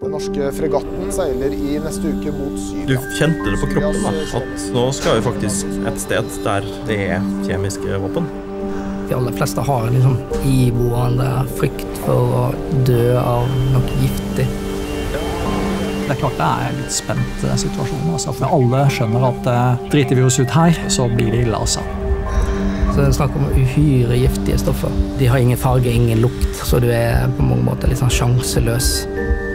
Den norske fregatten seiler i neste uke mot Syria. Du kjente det på kroppen da, at nå skal vi faktisk et sted der det kjemiske våpen. De aller fleste har en liksom iboende frykt for å dø av noe giftig. Det klart det en litt spent situasjon. Altså, for alle skjønner at driter vi oss ut her, så blir det ille altså. Så det er snakk om uhyre giftige stoffer. De har ingen farge, ingen lukt, så du på mange måter litt sånn sjanseløs.